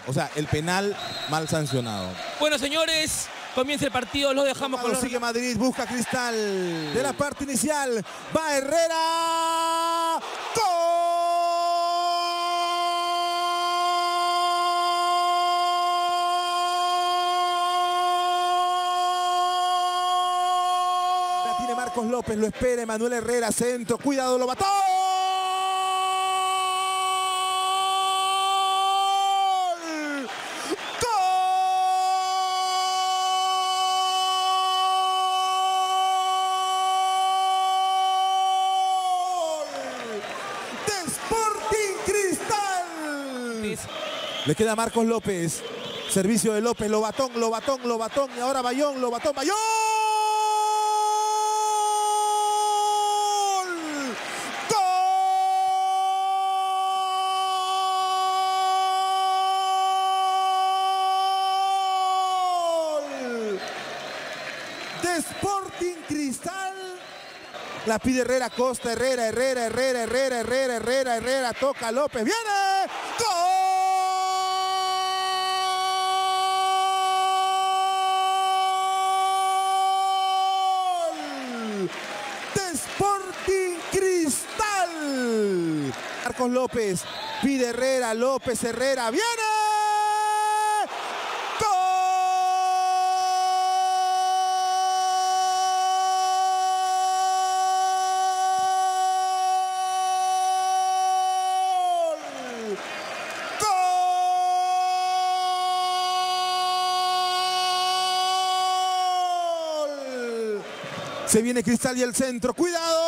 O sea, el penal mal sancionado. Bueno, señores, comienza el partido, lo dejamos con Lo los... sigue Madrid, busca Cristal. De la parte inicial, va Herrera. ¡Gol! La tiene Marcos López, lo espera Emanuel Herrera, centro, cuidado, lo mató. Le queda Marcos López. Servicio de López. Lobatón. Y ahora Bayón. Lobatón. ¡Bayón! ¡Gol! De Sporting Cristal. La pide Herrera. Costa. Herrera. Toca López. ¡Viene! ¡Gol! Sporting Cristal. Marcos López pide Herrera, Herrera, viene. Se viene Cristal y el centro. ¡Cuidado!